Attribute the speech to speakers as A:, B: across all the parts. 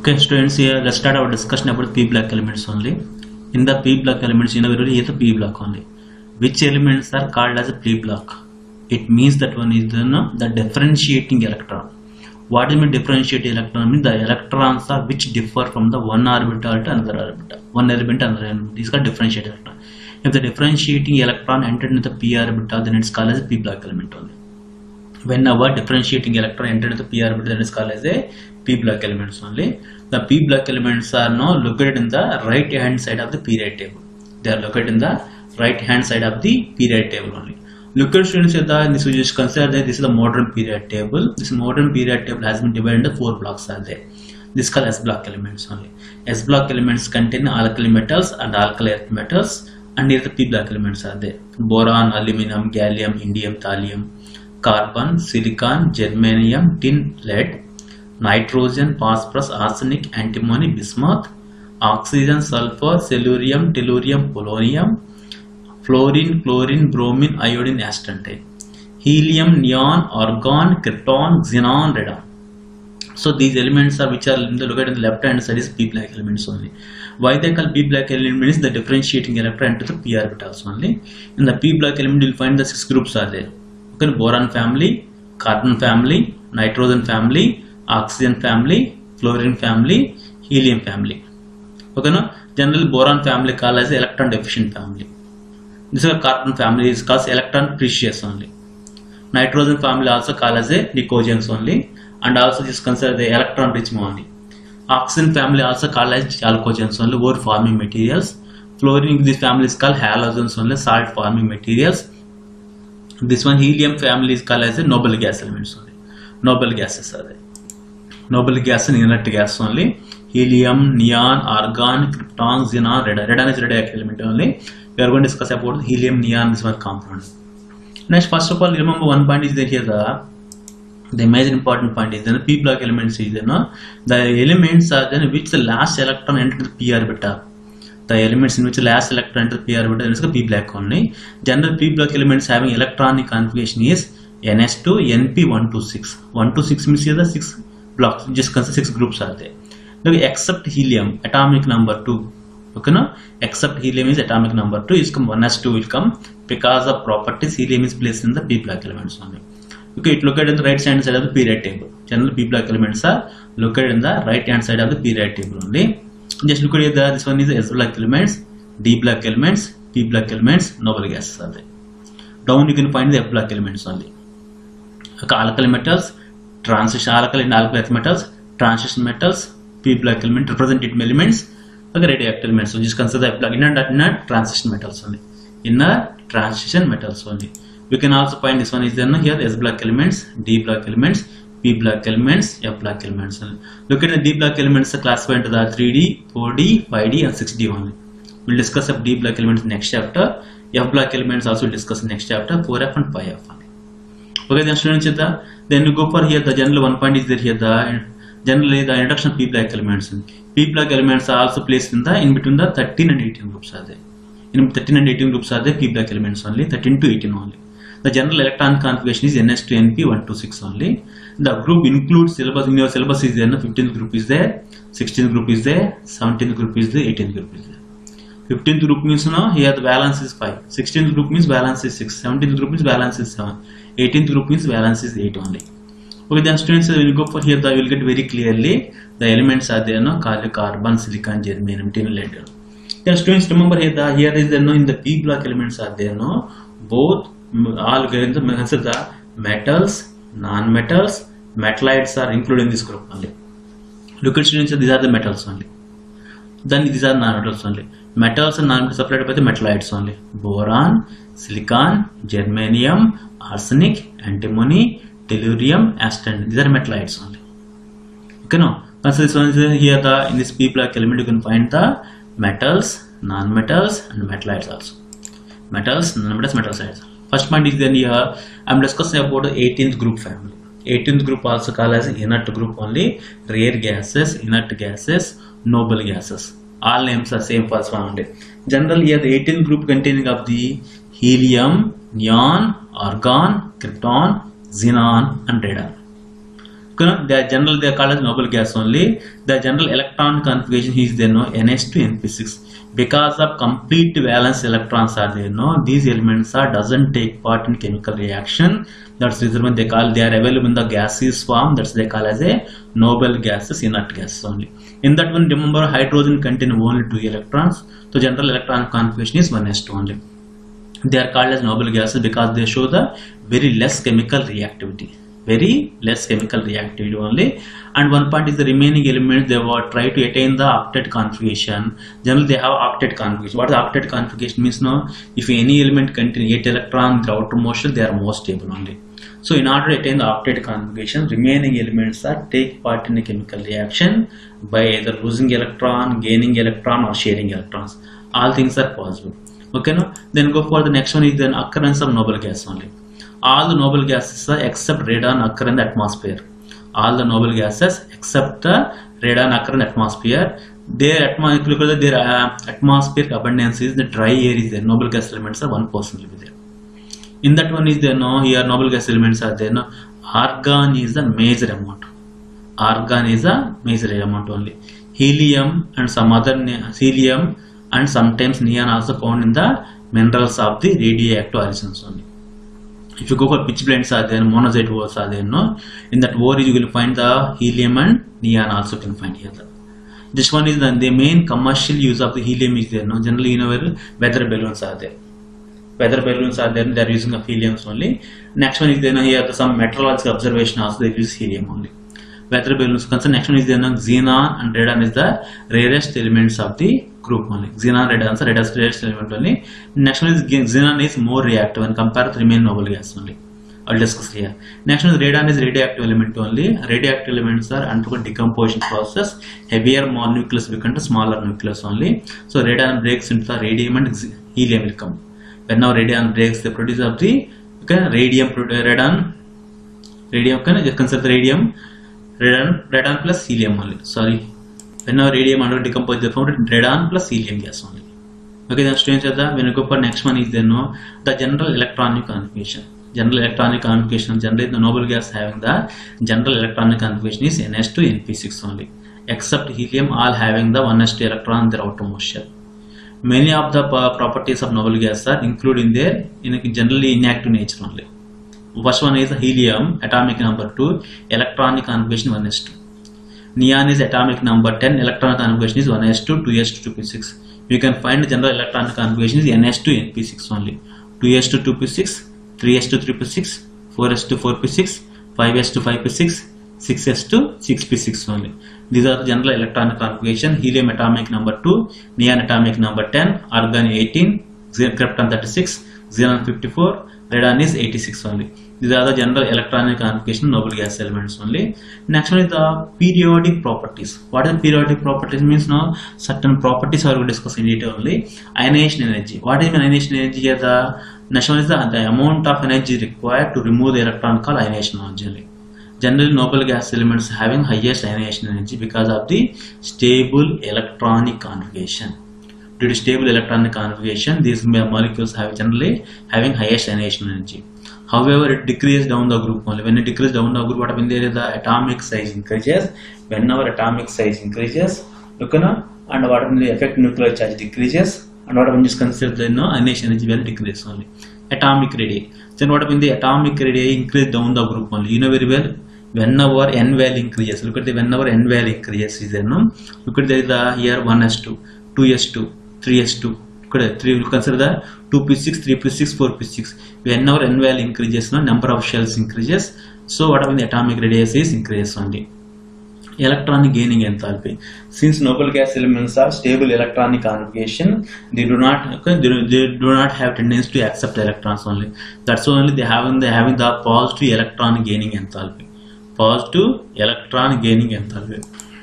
A: Okay, students, here let's start our discussion about p block elements only. In the p block elements, we will hear the p block only. Which elements are called as a p block? It means that one is the differentiating electron. What is mean differentiating electron? Means the electrons are which differ from the one orbital to another orbital, one element to another element. This is called differentiating electron. If the differentiating electron entered into the p orbital, then it's called as a p block element only. Whenever differentiating electron entered into the p orbital, then it's called as a p block elements only. The p block elements are now located in the right hand side of the periodic table. They are located in the right hand side of the periodic table only. Look at students, this we just consider that this is the modern periodic table. This modern periodic table has been divided into 4 blocks are there. This is called S block elements only. S block elements contain alkali metals and alkali earth metals, and here the p block elements are there. Boron, aluminum, gallium, indium, thallium, carbon, silicon, germanium, tin, lead, nitrogen, phosphorus, arsenic, antimony, bismuth, oxygen, sulfur, silurium, tellurium, polonium, fluorine, chlorine, bromine, iodine, astatine, helium, neon, argon, krypton, xenon, radon. So these elements are which are located in the left hand side is p block elements only. Why they call p block elements? The differentiating electron into the p orbitals only. In the p block element you will find the 6 groups are there. Okay, boron family, carbon family, nitrogen family, oxygen family, fluorine family, helium family. Okay, no? Generally boron family called as electron deficient family. This is a carbon family is called electron precious only. Nitrogen family also called as a dicogens only, and also just consider the electron rich only. Oxygen family also called as chalcogens only, ore forming materials. Fluorine, this family is called halogens only, salt forming materials. This one helium family is called as a noble gas elements only. Noble gases are there. Noble gas and inert gas only. Helium, neon, argon, krypton, xenon, radon. Radon is radioactive element only. We are going to discuss about helium, neon, this one compound. Next, first of all, remember one point is there here the major important point is the p block elements is the elements are then which the last electron entered the p orbital. The elements in which the last electron entered the p orbital is p block only. General p block elements having electronic configuration is ns2, np126. 126 means here the 6 blocks. Just consider 6 groups are there. Now except helium, atomic number 2. Okay, no? Except helium is atomic number 2 is come 1s2 will come because of properties helium is placed in the p block elements only. Okay, it located in the right hand side of the periodic table. General p block elements are located in the right hand side of the periodic table only. Just look at this one is S block elements, D block elements, P block elements, noble gases are there. Down you can find the F block elements only. Okay, alkali metals, transition alkali and alkali earth metals, transition metals, P block element represented elements. Okay, radioactive elements. So just consider the F block inner transition metals only. Inner transition metals only. We can also find this one is there here S block elements, D block elements, P block elements, F block elements only. Look at the D block elements classified into the 3D, 4D, 5D and 6D only. We'll discuss of D block elements next chapter. F block elements also we'll discuss next chapter, 4F and 5F only. Okay, then students, then you go for here the general one point is there here generally the introduction of p block elements. P block elements are also placed in between the 13 and 18 groups are there. In 13 and 18 groups are there p block elements only, 13 to 18 only. The general electron configuration is ns2 np126 only. The group includes syllabus in your syllabus is there. 15th group is there, 16th group is there, 17th group is there, 18th group is there. 15th group means here the valence is 5. 16th group means valence is 6. 17th group means valence is 7. 18th group means valence is 8 only. Okay, then students will go for here you will get very clearly the elements are there carbon, silicon, germanium, tin, lead. Then students remember here is there in the p block elements are there both all consider the metals, non-metals, metallites are included in this group only. Look at students, these are the metals only. Then these are non-metals only. Metals and non-metals separated by the metallites only. Boron, silicon, germanium, arsenic, antimony, tellurium, astatine. These are metallites only. Okay, no. So this one is here in this p block element you can find the metals, non-metals and metallites also. Metals, non-metals, metallites. First point is then here I am discussing about the 18th group family. 18th group also called as inert group only. Rare gases, inert gases, noble gases. All names are same first one only. Generally here the 18th group containing of the helium, neon, argon, krypton, xenon and radon. They are general, they are called as noble gas only. The general electron configuration is there no NH2 NP6. Because of complete valence electrons are there no, these elements are doesn't take part in chemical reaction. That's the reason when they are available in the gaseous form. That's they call as a noble gases, inert gases only. In that one, remember hydrogen contain only 2 electrons. So general electron configuration is 1s2 only. They are called as noble gases because they show the very less chemical reactivity. Very less chemical reactivity only. And one point is the remaining elements, they will try to attain the octet configuration. Generally they have octet configuration. What is octet configuration means? No, if any element contains 8 electrons in the outermost shell, they are more stable only. So in order to attain the octet configuration, remaining elements are take part in a chemical reaction by either losing electron, gaining electron, or sharing electrons. All things are possible. Okay, no? Then go for the next one is then occurrence of noble gas only. All the noble gases except radon occur in the atmosphere. All the noble gases except the radon occur in the atmosphere. Their atmospheric abundance is the dry air is there. Noble gas elements are 1% will be there. In that one is there no, here noble gas elements are there no. Argon is the major amount. Argon is a major amount only. Helium and some other helium and sometimes neon also found in the minerals of the radioactive origins only. If you go for pitch blends are there, monazite ores are there no. In that ore you will find the helium and neon also can find here. This one is the main commercial use of the helium is there no. Generally you know where weather balloons are there. Weather balloons are there, they are using of heliums only. Next one is there no, here some meteorological observation also they use helium only. Weather balloons concern. Next one is there no, xenon and radon is the rarest elements of the group only. Xenon, radon is the rarest element only. Next one is xenon is more reactive when compared to remaining noble gas only. I'll discuss here. Next one is radon is radioactive element only. Radioactive elements are undergo decomposition process. Heavier nucleus become to smaller nucleus only. So radon breaks into the radium and helium will come. When now radion breaks, the produce of the radium can just consider the radon plus helium only. Sorry. When now radium under decompose the form radon plus helium gas only. Okay, then students when you go for next one is then no, the general electronic configuration. General electronic configuration, generally the noble gas having the general electronic configuration is NH2 NP6 only. Except helium all having the 1s2 electron in their outermost shell. Many of the properties of noble gas are included in their generally inactive nature only. First one is helium, atomic number 2, electronic configuration 1s2. Neon is atomic number 10, electronic configuration is 1s2, 2s2, 2p6. You can find the general electronic configuration is NS2 NP6 only. 2s2, 2p6, 3s2, 3p6, 4s2, 4p6, 5s2, 5p6, 6s2, 6p6 only. These are the general electronic configuration. Helium atomic number 2, neon atomic number 10, argon 18, krypton 36, xenon 54, radon is 86 only. These are the general electronic configuration noble gas elements only. Next one is the periodic properties. What is periodic properties means now? Certain properties are we discuss in detail only. Ionization energy. What is ionization energy? The next one is the amount of energy required to remove the electron called ionization energy. Generally noble gas elements having highest ionization energy because of the stable electronic configuration. Due to stable electronic configuration, these molecules have generally having highest ionization energy. However, it decreases down the group only. When it decreases down the group, what happens there is the atomic size increases. Whenever atomic size increases, and what happens the effective nuclear charge decreases, and what happens is consider the ionization energy will decrease only. Atomic radii. Then what happens the atomic radii increase down the group only. You know very well. Whenever n value increases, look at the whenever n value increases is there no. Look at the here 1s2, 2s2, 3s2. You consider the 2p6, 3p6, 4p6. Whenever n value increases, no number of shells increases. So what happens the atomic radius is increases only. Electronic gaining enthalpy. Since noble gas elements are stable electronic configuration, they do not have tendency to accept electrons only. That's why only they having the positive electron gaining enthalpy. Positive electron gaining enthalpy.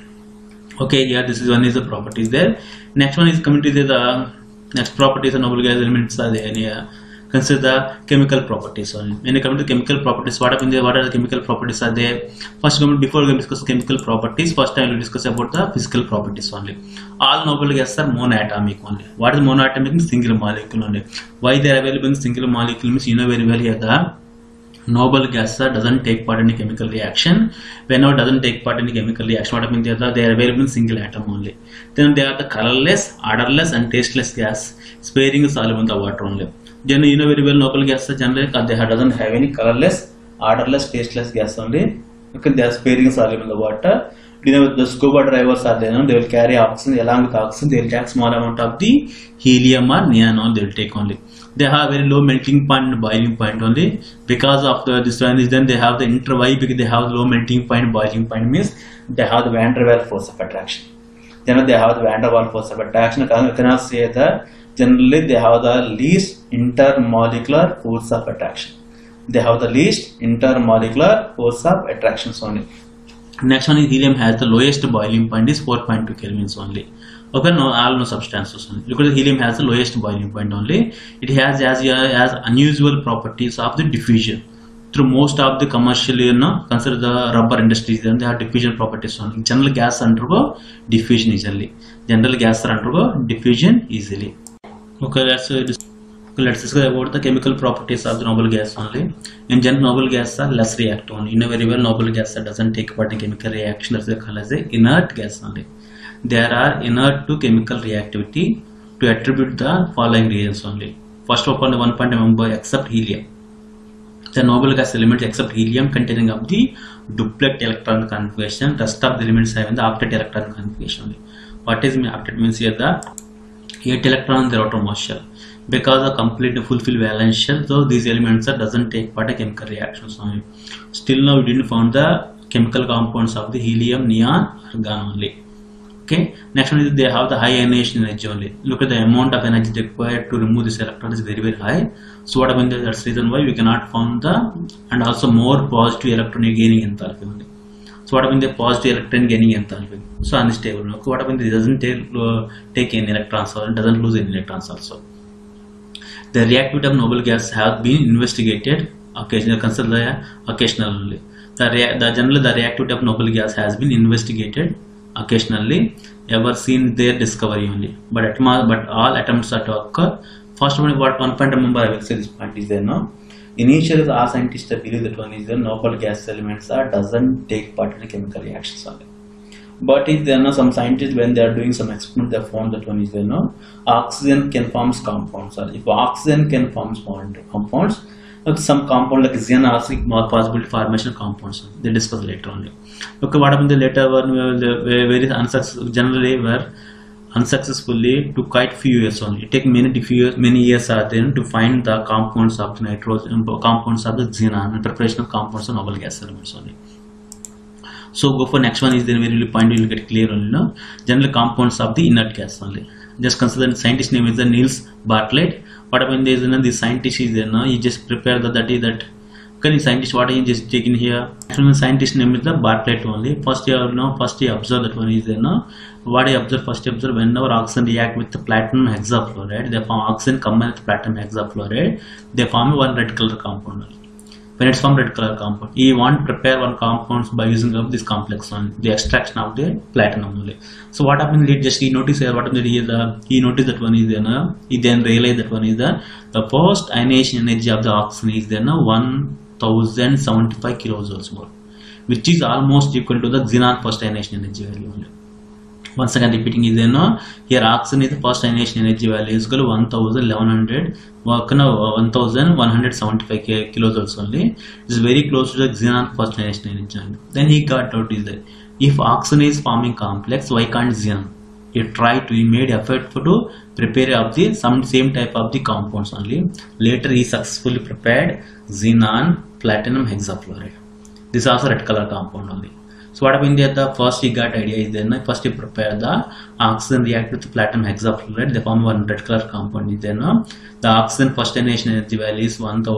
A: Okay, yeah, this is one is the properties there. Next one is coming to the next properties of noble gas elements are there here. Consider the chemical properties only. When you come to chemical properties, what are the chemical properties are there? First, before we discuss chemical properties, first I will discuss about the physical properties only. All noble gases are monoatomic only. What is monoatomic? Means single molecule only. Why they are available in single molecule means you know very well here the noble gas doesn't take part in a chemical reaction. Whenever doesn't take part in a chemical reaction, what means they are available in single atom only. Then they are the colorless, odorless, and tasteless gas, sparingly soluble in the water only. Generally, you know very well noble gas generally they doesn't have any colorless, odorless, tasteless gas only. Okay, they are sparingly soluble in the water. You know the scuba divers are there. They will carry oxygen along with oxygen. They will take small amount of the helium or neon. They will take only. They have very low melting point and boiling point only. Because of this one is then they have the why because they have low melting point, boiling point means they have the van der Waals force of attraction. Generally they have the van der Waals force of attraction. We cannot say that generally they have the least intermolecular force of attraction. They have the least intermolecular force of attractions only. Next one is helium has the lowest boiling point is 4.2 kelvins only. Okay, no substances only. Look at the helium has the lowest boiling point only. It has as unusual properties of the diffusion. Through most of the commercial, consider the rubber industries, then they have diffusion properties only. General gas undergo diffusion easily. General gas undergo diffusion easily. Okay, let's discuss about the chemical properties of the noble gas only. In general, noble gas are less reactive only. You know very well noble gas doesn't take part in chemical reaction. That's called as a inert gas only. There are inert to chemical reactivity to attribute the following reasons only. First of all, the one point remember except helium. The noble gas elements except helium containing of the duplet electron configuration. Rest of the elements having the octet electron configuration only. What is octet means here the 8 electrons in their outermost shell. Because of complete fulfill valence shell, so these elements doesn't take part in chemical reactions only. Still now we didn't find the chemical compounds of the helium, neon, argon only. Okay, next one is they have the high ionization energy only. Look at the amount of energy required to remove this electron is very high. So what happens is that's the reason why we cannot find the and also more positive electron gaining enthalpy only. So what happens the positive electron gaining enthalpy? So unstable. Okay, what happens it doesn't take any electrons or it doesn't lose any electrons also. The reactivity of noble gas has been investigated occasionally. Consider the occasional only. Generally the reactivity of noble gas has been investigated occasionally ever seen their discovery only, but all attempts are to occur. First one, what one point remember I will say this point is there now. Initially all scientists believe that one is the noble gas elements doesn't take part in chemical reactions only. But if there are some scientists when they are doing some experiment they found that one is there oxygen can form compounds, or if oxygen can form compounds, some compound like xenon also more possibility formation of compounds. They discuss later only. Okay, what happened the later one very generally were unsuccessfully to quite few years only. It take many years are then to find the compounds of the nitrogen, compounds of the xenon, and preparation of compounds of noble gas elements only. So go for next one is then very point you will get clear only. General compounds of the inert gas only. Just consider the scientist name is the Niels Bartlett. What happened is the scientist is there he just prepare that okay, scientist what he just taken here. Actually the scientist name is the Bartlett only. First he observe that one is there what he observe first whenever oxygen react with the platinum hexafluoride, they form oxygen combined with platinum hexafluoride, they form one red color compound. When it's from red color compound, you want to prepare one compounds by using of this complex one, the extraction of the platinum only. So what happened? He noticed here what happened. He noticed that one is there. He then realized that one is the first ionization energy of the oxygen is there 1075 kilojoules more, which is almost equal to the xenon first ionization energy value only. Once again repeating is there here oxygen is the first ionization energy value is equal to 1175 kilojoules only. It is very close to the xenon first ionization energy. Then he got out is that if oxygen is forming complex, why can't xenon? He tried to, he made effort to prepare of the same type of the compounds only. Later he successfully prepared xenon platinum hexafluoride. This is also red color compound only. So what happened there? The first he got idea is then first he prepared the oxygen react with the platinum hexafluoride. They form one red color compound is then the oxygen first ionization energy value is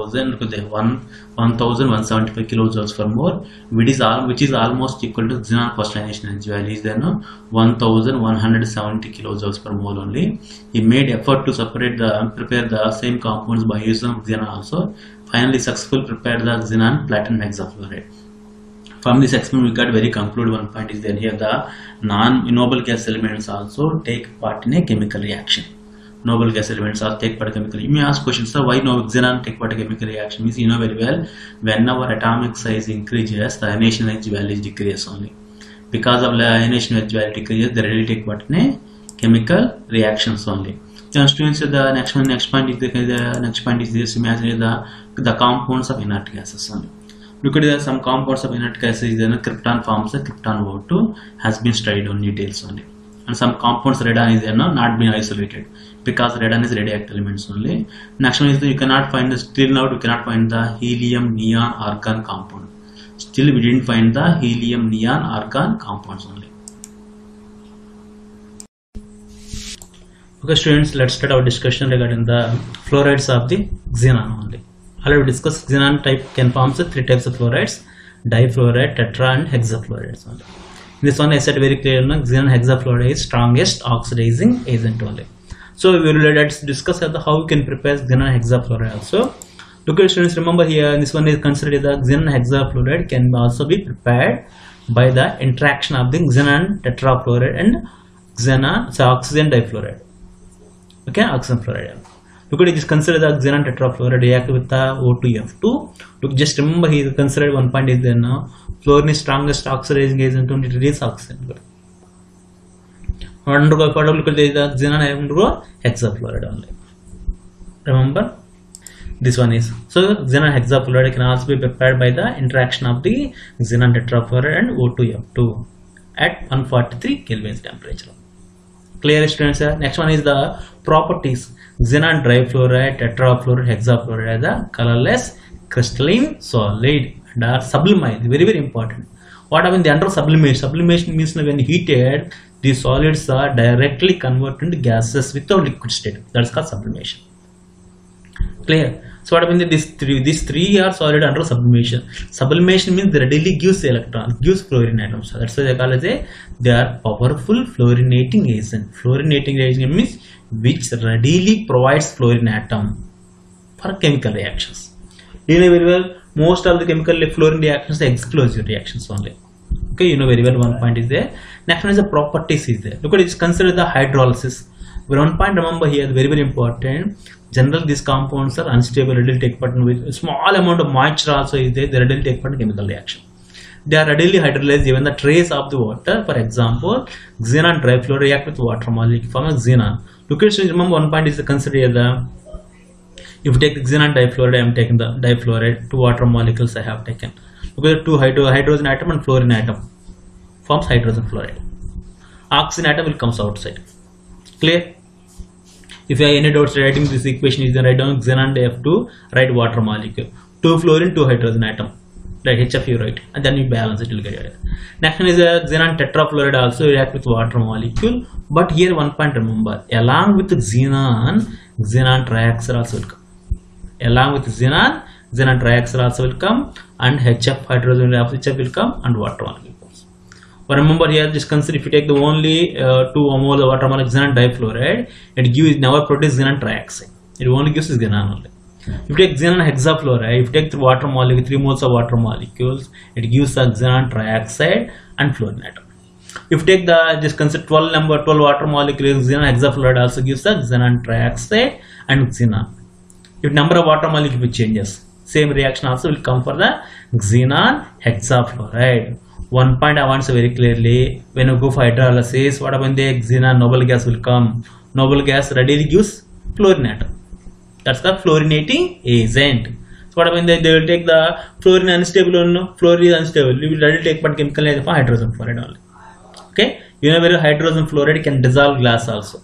A: 1175 kilojoules for more, which is almost equal to xenon first ionization energy value is then 1170 kilojoules per mole only. He made effort to prepare the same compounds by using xenon also. Finally successfully prepared the xenon platinum hexafluoride. From this experiment we got very conclude one point is there here the non-noble gas elements also take part in a chemical reaction. noble gas elements or take part chemical. You may ask questions, sir, why no xenon take part chemical reaction? Means you know very well, whenever atomic size increases, the ionization energy value decreases only. Because of the ionization energy value decreases, they really take part in chemical reactions only. Then students, the next point is this. Imagine the compounds of inert gases only. Look at some compounds of inert gases. Then krypton forms a krypton O2 has been studied on details only. And some compounds radon is not been isolated because radon is radioactive elements only. Next one is that you cannot find the still now we cannot find the helium neon argon compound. Still we didn't find the helium neon argon compounds only. Okay students, let's start our discussion regarding the fluorides of the xenon only. Already we discussed xenon type can form three types of fluorides: difluoride, tetra and hexafluorides only. This one I said very clearly, xenon hexafluoride is strongest oxidizing agent only. So we will let's discuss how we can prepare xenon hexafluoride also. Look at students, remember here this one is considered the xenon hexafluoride can also be prepared by the interaction of the xenon tetrafluoride and xenon oxygen difluoride. Okay, oxygen fluoride. Look at it, just consider the xenon tetrafluoride react with the O2F2. Look, just remember here consider one point is there now. Fluorine is strongest oxidizing agent only, it is oxygen. Undergo part of look at the xenon undergo hexafluoride only. Remember this one is so xenon hexafluoride can also be prepared by the interaction of the xenon tetrafluoride and O2F2 at 143 Kelvin temperature. Clear students? Next one is the properties. Xenon difluoride, tetrafluoride, hexafluoride are the colorless crystalline solid and are sublimate. Very very important. What happens? They undergo sublimation. Sublimation means when heated, these solids are directly converted into gases without liquid state. That's called sublimation. Clear? So what happens? These three are solid under sublimation. Sublimation means they readily gives electrons, gives fluorine atoms. So that's why they call it they are powerful fluorinating agent. Fluorinating agent means which readily provides fluorine atom for chemical reactions. You know very well, most of the chemical fluorine reactions are exclusive reactions only. Okay, you know very well one point is there. Next one is the properties is there. Look at it, consider the hydrolysis. One point remember here, very very important. Generally these compounds are unstable, readily take part in with a small amount of moisture also is there, they readily take part in chemical reaction. They are readily hydrolyzed even the trace of the water. For example, xenon difluoride react with water molecule form a xenon. Look at it, remember one point is consider the if you take the xenon difluoride, I am taking the difluoride, two water molecules I have taken. Look at the two hydrogen atom and fluorine atom forms hydrogen fluoride. Oxygen atom will comes outside. Clear? If you have any doubts writing this equation is then write down xenon F2, write water molecule. 2 fluorine, 2 hydrogen atom. Right, HF you write, and then you balance it, you will get it. Next one is a xenon tetrafluoride also react with water molecule. But here one point remember, along with xenon trioxide also will come. Along with xenon trioxide also will come, and HF hydrogen HF will come, and water molecule. But remember here, just consider if you take the only 2 moles of water molecule xenon difluoride, it gives never produce xenon trioxide. It only gives xenon only. If you take xenon hexafluoride, if you take the water molecule, 3 moles of water molecules, it gives a xenon trioxide and fluorine atom. If you take the just consider 12 water molecules, xenon hexafluoride also gives a xenon trioxide and xenon. If number of water molecules changes, same reaction also will come for the xenon hexafluoride. One point I want to say very clearly, when you go for hydrolysis, what happens? The xenon noble gas will come. Noble gas readily gives fluorine atom. That's the fluorinating agent. So what happens? They will take the fluorine unstable, fluorine is unstable. You will readily take part chemical for hydrogen fluoride only. Okay, you know where hydrogen fluoride can dissolve glass also.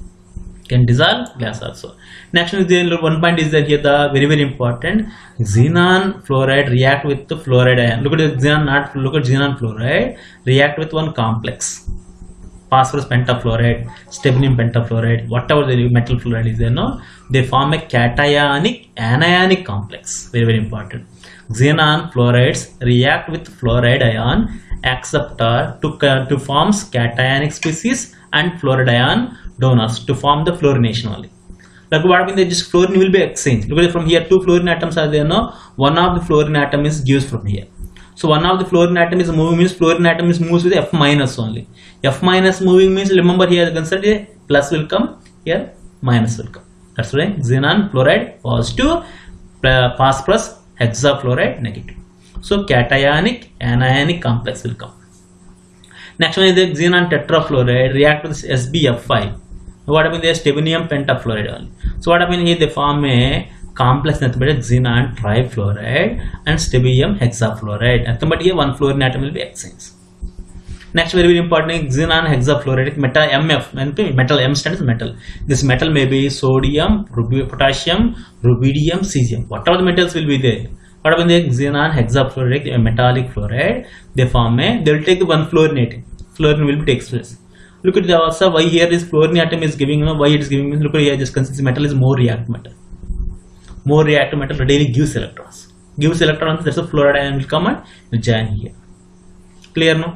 A: Next one point is that here the very very important, xenon fluoride react with the fluoride ion. Look at xenon fluoride react with one complex, phosphorus pentafluoride, stibnum pentafluoride, whatever the metal fluoride is there, no, they form a cationic anionic complex. Very very important. Xenon fluorides react with fluoride ion acceptor to forms cationic species and fluoride ion donors to form the fluorination only. Like what happens? Just fluorine will be exchanged. Look at it, from here 2 fluorine atoms are there. No, one of the fluorine atom is gives from here. So one of the fluorine atom is moving means fluorine atom is moves with F minus only. F minus moving means remember here consider plus will come here minus will come. That's why xenon fluoride positive, phosphorus hexafluoride negative. So cationic anionic complex will come. Next one is the xenon tetrafluoride react with SbF5. What happens is stibinium pentafluoride only. So what happens here, they form a complex nothing but xenon trifluoride and stibinium hexafluoride. Nothing but here one fluorine atom will be exchange. Next, very important, xenon hexafluoride metal MF. Metal M stands for metal. This metal may be sodium, potassium, rubidium, cesium. Whatever the metals will be there. What happens is xenon hexafluoride, a metallic fluoride. They form a. They will take the one fluorinating. Fluorine will be takes place. Look at the also why here this fluorine atom is giving. Why it is giving? Look at here. Just consider metal is more reactive metal. More reactive metal readily gives electrons. Gives electrons. That's a fluoride ion will come and will join here. Clear no?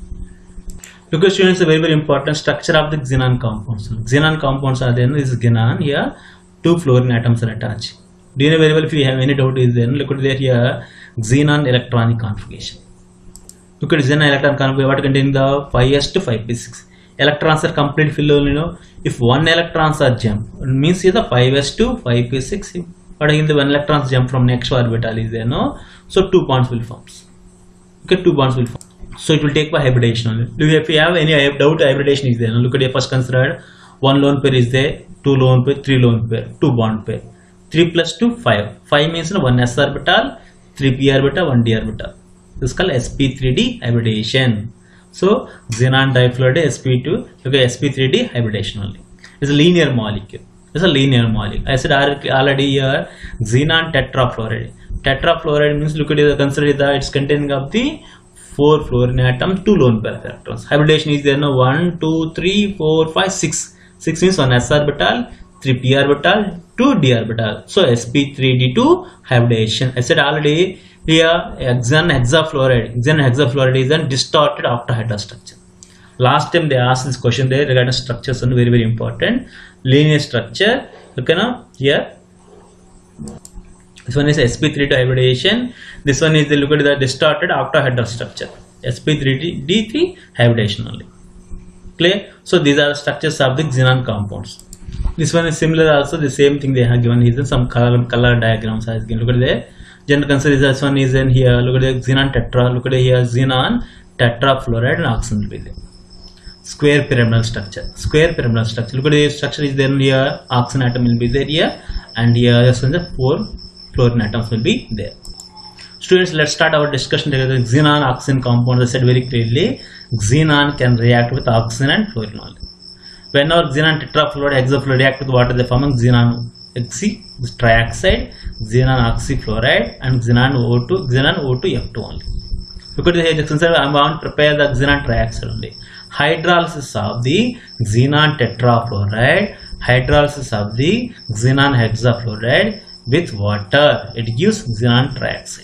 A: Look at students, a very important structure of the xenon compounds. Xenon compounds are there. This is xenon here. Two fluorine atoms are attached. Do you know very well if you have any doubt is there? Look at there here. Xenon electronic configuration. Look at xenon electron configuration. What contains the 5s to 5p6. Electrons are complete filled. You know, if one electrons are jump, it means here the 5s to 5p6. But again the one electrons jump from next orbital is there. No, so 2 bonds will form. Okay, 2 bonds will form. So it will take for hybridation only. If you have any doubt, hybridation is there. Now look at your first considered 1 lone pair is there, 2 lone pair, 3 lone pair, 2 bond pair. 3 plus 2, 5. 5 means 1 s orbital, 3 p orbital, 1 d orbital. This is called sp3d hybridation. So xenon difluoride sp2, okay, sp3d hybridation only. It's a linear molecule. It's a linear molecule. I said already here xenon tetrafluoride. Tetrafluoride means look at it, consider that it's containing of the 4 fluorine atom, 2 lone pair of electrons. Hybridation is there now 1, 2, 3, 4, 5, 6. 6 means 1 s orbital, 3 p orbital, 2 d orbital. So sp3d2 hybridation. I said already here xenon hexafluoride. Xenon hexafluoride is a distorted octahedral structure. Last time they asked this question there regarding structures and very important. Linear structure. Okay now here. This one is sp3d hybridation. This one is look at the distorted octahedral structure. sp3d3 hybridation only. Clear? So these are the structures of the xenon compounds. This one is similar also. The same thing they have given is some color diagrams. Look at there. General consider this one is in here. Look at the xenon tetra. Look at here xenon tetrafluoride and oxygen will be there. Square pyramidal structure. Square pyramidal structure. Look at the structure is there here. Oxygen atom will be there here, and here this one the 4 fluorine atoms will be there. Students, let's start our discussion together. Xenon oxygen compound. I said very clearly, xenon can react with oxygen and fluorine only. Whenever xenon tetrafluoride, hexafluoride react with water, they form xenon oxy trioxide, xenon oxyfluoride, and xenon O2F2 only. Look at the here. I want to prepare the xenon trioxide only. Hydrolysis of the xenon tetrafluoride, hydrolysis of the xenon hexafluoride with water, it gives xenon trioxide.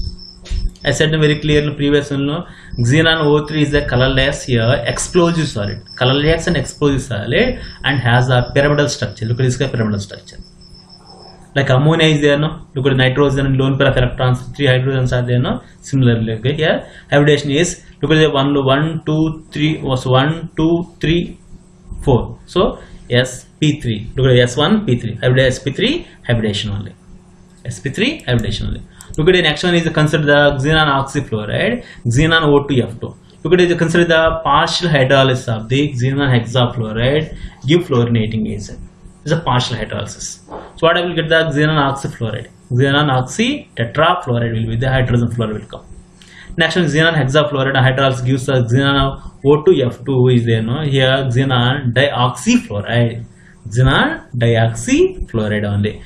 A: I said very clearly previous one, xenon O3 is a colorless here explosive solid, colorless and explosive solid, and has a pyramidal structure. Look at this pyramidal structure. Like ammonia is there, no? Look at nitrogen and lone pair of electrons, 3 hydrogens are there, no? Similarly, okay, here hybridation is look at the 1, 2, 3 was 1, 2, 3, 4. So sp3. Look at s1 p3. sp3 hybridation only. sp3 hybridation only. Look at the next one is consider the xenon oxyfluoride, xenon O2F2. Look at it, consider the partial hydrolysis of the xenon hexafluoride, give fluorinating agent. This is a partial hydrolysis. So what I will get the xenon oxyfluoride. Xenon oxy tetrafluoride will be the hydrogen fluoride will come. Next one xenon hexafluoride hydrolysis gives the xenon O2F2 is there, no? Here xenon dioxyfluoride. Xenon dioxyfluoride only.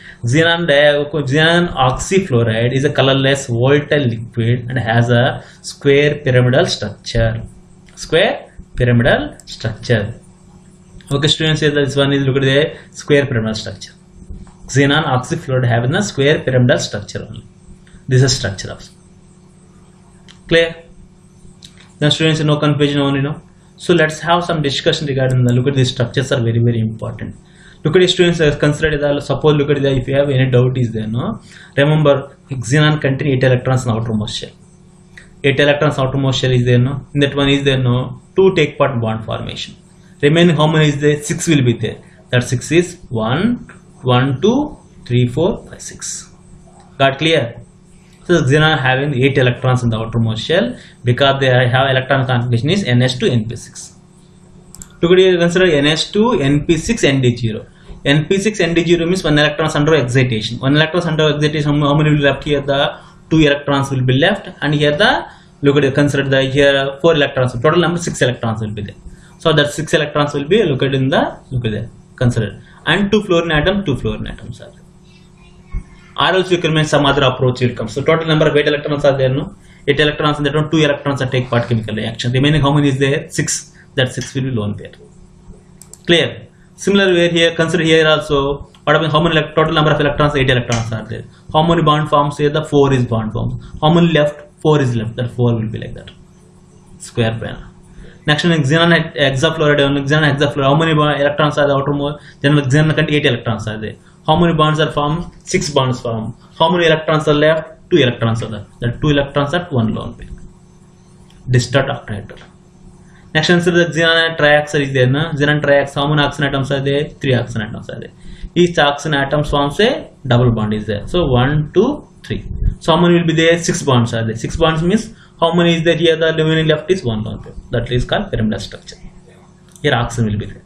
A: Xenon oxyfluoride is a colorless volatile liquid and has a square pyramidal structure. Square pyramidal structure. Okay, students, say that this one is look at the square pyramidal structure. Xenon oxyfluoride having a square pyramidal structure only. This is structure of. Clear? Then students, no confusion only, no. So let's have some discussion regarding the look at these structures are very important. Look at the students, consider that suppose look at the if you have any doubt is there, no. Remember xenon contain 8 electrons in outermost shell. 8 electrons outermost shell is there, no. In that one is there, no. 2 take part bond formation. Remaining how many is there? 6 will be there. That 6 is 1, 1, 2, 3, 4, 5, 6. Got clear? So the xenon having 8 electrons in the outermost shell because they have electron configuration is NH2 NP6. Look at here, consider NH2 NP6 ND0. NP6 ND0 means 1 electrons under excitation. 1 electrons under excitation, how many will be left here? The 2 electrons will be left, and here the, look at it, consider the here 4 electrons. Total number 6 electrons will be there. So that 6 electrons will be located in the, look at there, consider, and 2 fluorine atoms are there. Or else you can make some other approach will come. So total number of 8 electrons are there, no? 8 electrons in that one, 2 electrons are take part chemical reaction. Remaining how many is there? 6. That 6 will be lone pair. Clear? Similar way here, consider here also, what about how many total number of electrons? 8 electrons are there. How many bond forms here? The 4 is bond forms. How many left? 4 is left. That 4 will be like that. Square planar. Next one, xenon hexafluoride. Xenon hexafluoride. How many electrons are the outermost? Then xenon 8 electrons are there. How many bonds are formed? 6 bonds formed. How many electrons are left? 2 electrons are there. That 2 electrons are 1 lone pair. Disturbed octahedral. Next answer, the xenon triaxle is there, na? Xenon triaxle, how many oxygen atoms are there? 3 oxygen atoms are there. Each oxygen atom forms a double bond is there. So 1, 2, 3. So how many will be there? 6 bonds are there. 6 bonds means how many is there here? The remaining left is 1 lone pair. That is called pyramidal structure. Here oxygen will be there.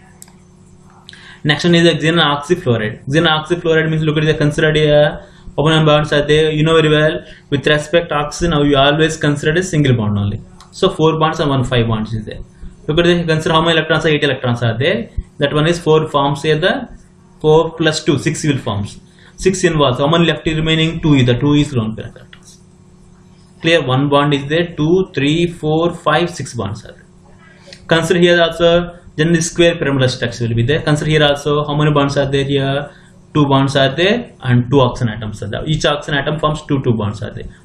A: Next one is the xenon oxyfluoride. Xenon oxyfluoride means, look at the considered here. How many bonds are there? You know very well. With respect to oxygen, now you always consider a single bond only. So 4 bonds and 5 bonds is there. Look at the, consider how many electrons are 8 electrons are there. That one is 4 forms here, the 4 plus 2, 6 will forms. 6 involves. How many left is remaining? 2 is the 2 is lone pair electrons. Clear? 1 bond is there, 2, 3, 4, 5, 6 bonds are there. Consider here also, then the square pyramidal structure will be there. Consider here also, how many bonds are there here? 2 bonds are there and 2 oxygen atoms are there. Each oxygen atom forms 2 bonds are there.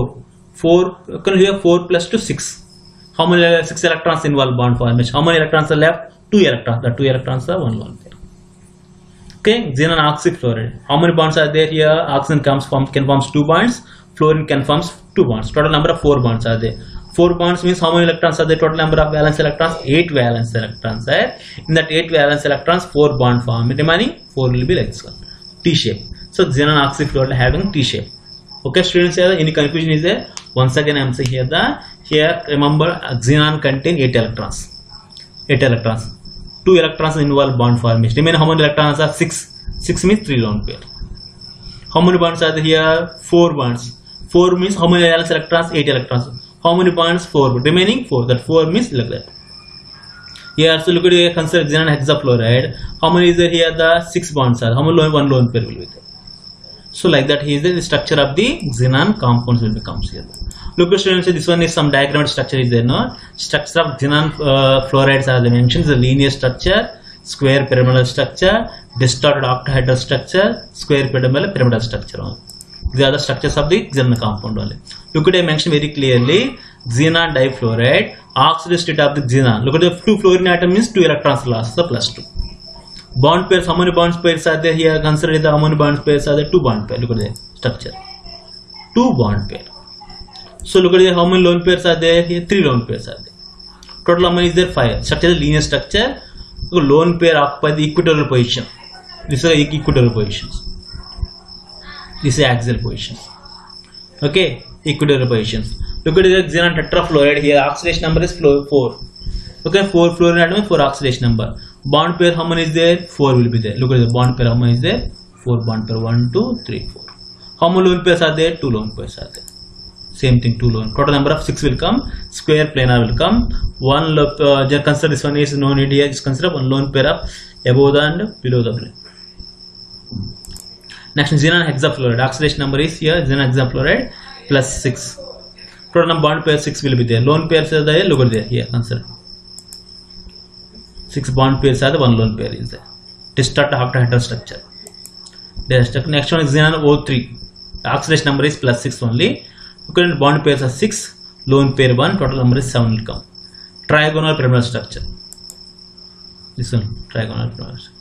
A: 4, here 4 plus 2, 6. How many 6 electrons involve bond formation? How many electrons are left? 2 electrons. The 2 electrons are 1 lone pair. Okay, xenon oxyfluoride. How many bonds are there here? Oxygen can form 2 bonds. Fluorine can form 2 bonds. Total number of 4 bonds are there. 4 bonds means how many electrons are there? Total number of valence electrons? 8 valence electrons are. In that 8 valence electrons, 4 bond form. Remaining 4 will be like this one, T shape. So xenon oxyfluoride having T shape. Okay, students, here any confusion is there? Once again, I am saying here remember xenon contain 8 electrons. 8 electrons. 2 electrons involve bond formation. Remaining how many electrons are? 6. 6 means 3 lone pair. How many bonds are there here? 4 bonds. 4 means how many valence electrons? 8 electrons. How many bonds? 4. Remaining 4. That 4 means like that. Here, so look at here, consider xenon hexafluoride. How many is there here? The 6 bonds are. How many 1 lone pair will be there? So like that, here is the structure of the xenon compounds will becomes here. Look at students, this one is some diagrammatic structure is there, no? Structure of xenon fluorides are the mentioned. The linear structure, square pyramidal structure, distorted octahedral structure, square pyramidal structure. These are the structures of the xenon compound only. Look at I mentioned very clearly, xenon difluoride, oxidation state of the xenon. Look at the 2 fluorine atom means 2 electrons lost, so plus 2. Bond pairs, how many bond pairs are there here? Consider the how many bond pairs are there? 2 bond pairs. Look at the structure. 2 bond pair. So look at the how many lone pairs are there here? 3 lone pairs are there. Total how many is there? 5. Structure is linear structure. So lone pair occupy the equatorial position. This is equatorial positions. This is axial positions. Okay, equatorial positions. Look at the xenon tetrafluoride here. Oxidation number is 4. Okay, 4 fluorine atom, 4 oxidation number. Bond pair, how many is there? 4 will be there. Look at the bond pair, how many is there? 4 bond pair, 1, 2, 3, 4. How many lone pairs are there? 2 lone pairs are there. Same thing, 2 lone. Total number of 6 will come. Square planar will come. Just consider this one is no need here. Just consider 1 lone pair of above the and below the plane. Next, xenon hexafluoride. Oxidation number is here. Xenon hexafluoride plus 6. Total number bond pair 6 will be there. Lone pairs are there. Look at there. Here, consider. 6 bond pairs are the 1 lone pair is there. Distorted octahedral structure. Next one is xenon O3. The oxidation number is plus 6 only. Look at bond pairs are 6, lone pair 1, total number is 7 will come. Trigonal pyramidal structure. This one, trigonal pyramidal structure.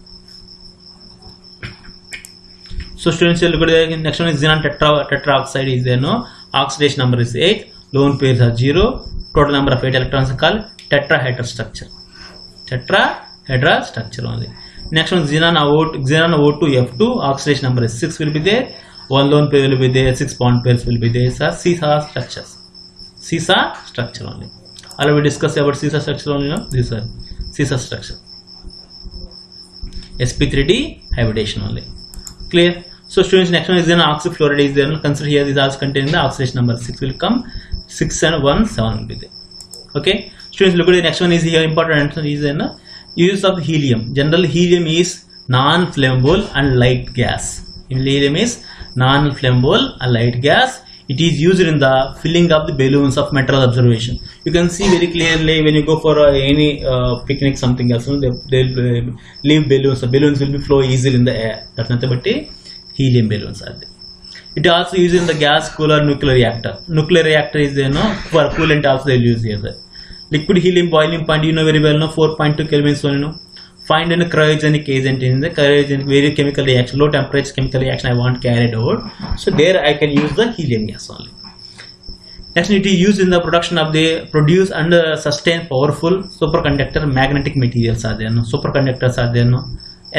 A: So students, look at the next one is xenon tetraoxide is there, no? Oxidation number is 8, lone pairs are 0, total number of 8 electrons are called tetrahedral structure. Tetrahedral structure only. Next one, xenon O2 F2, oxidation number is 6 will be there, 1 lone pair will be there, 6 bond pairs will be there. So seesaw structures. Seesaw structure only. Already we discussed about seesaw structure only, no? This is seesaw structure. sp3d hybridization only. Clear? So students, next one is then oxyfluoride is there. Consider here these are containing the oxidation number 6 will come, 6 and 1 7 will be there. Okay. Students, look at the next one is here important is then use of helium. Generally helium is non-flammable and light gas. Helium is non-flammable and light gas. It is used in the filling of the balloons of meteorological observation. You can see very clearly when you go for any picnic, something else, they'll leave balloons. The balloons will be flow easily in the air. That's nothing but helium balloons are there. It also used in the gas cooler nuclear reactor. Nuclear reactor is there, no? For coolant also they will use here. Liquid helium boiling point, you know very well, no? 4.2 kelvins only, no? Find a cryogenic agent in the cryogenic very chemical reaction, low temperature chemical reaction I want carried out. So there I can use the helium gas only. Next, it is used in the production of the produce and sustain powerful superconductor magnetic materials are there, no? Superconductors are there, no?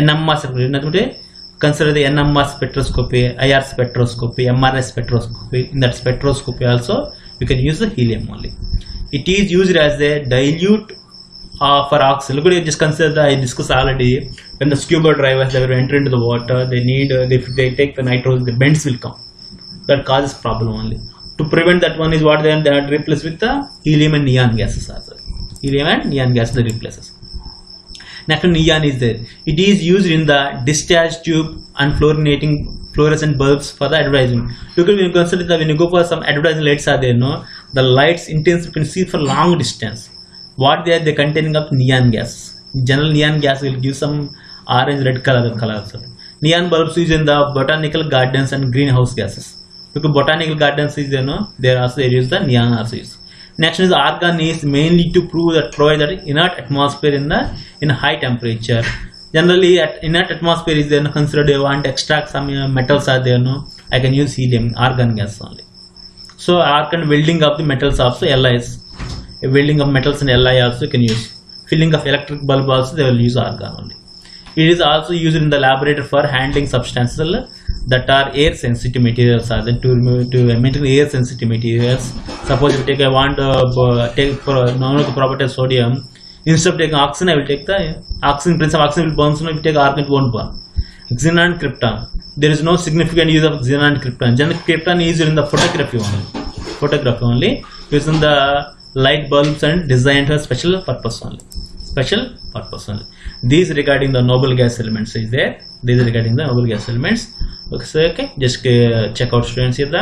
A: NMR, consider the NMR spectroscopy, IR spectroscopy, MRI spectroscopy. In that spectroscopy also you can use the helium only. It is used as a dilute for oxygen. Look at it, just consider I discussed already when the scuba divers they will enter into the water, they need if they take the nitrogen, the bends will come. That causes problem only. To prevent that one is what they are replaced with the helium and neon gases also. Helium and neon gas they replaces. Next neon is there. It is used in the discharge tube and fluorescent bulbs for the advertising. You can consider that when you go for some advertising lights are there, no? The lights intense you can see for long distance. What they are, they containing of neon gas. General neon gas will give some orange red color also. Neon bulbs used in the botanical gardens and greenhouse gases. Because botanical gardens is there, no? There also they use the neon also use. Next is argon is mainly to provide that inert atmosphere in high temperature. Generally at inert atmosphere is there, no? Consider they want to extract some metals are there, no? I can use helium, argon gas only. So argon welding of the metals also LIs. Welding of metals and Li also you can use. Filling of electric bulb also they will use argon only. It is also used in the laboratory for handling substances that are air sensitive materials are then to maintain air sensitive materials. Suppose if I want to take for the property of sodium, instead of taking oxygen I will take the oxygen. Principle oxygen will burn, so if you take argon it won't burn. Xenon and krypton. There is no significant use of xenon and krypton. Generally krypton is used in the photography only. Photography only used in the light bulbs and designed for special purpose only. Special purpose only. These regarding the noble gas elements is there. These regarding the noble gas elements. Okay, so okay, just check out students here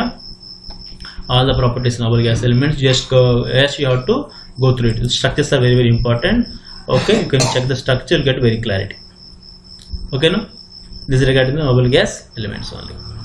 A: all the properties of noble gas elements. Just go, yes, you have to go through it. The structures are very important. Okay, you can check the structure, get very clarity. Okay, no? This is regarding the noble gas elements only.